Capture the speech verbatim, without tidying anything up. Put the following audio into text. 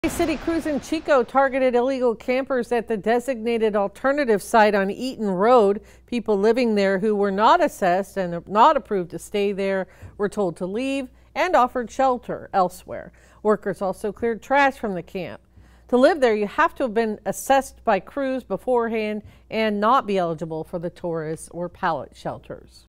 City Crews in Chico targeted illegal campers at the designated alternative site on Eaton Road. People living there who were not assessed and not approved to stay there were told to leave and offered shelter elsewhere. Workers also cleared trash from the camp. To live there, you have to have been assessed by crews beforehand and not be eligible for the tourist or pallet shelters.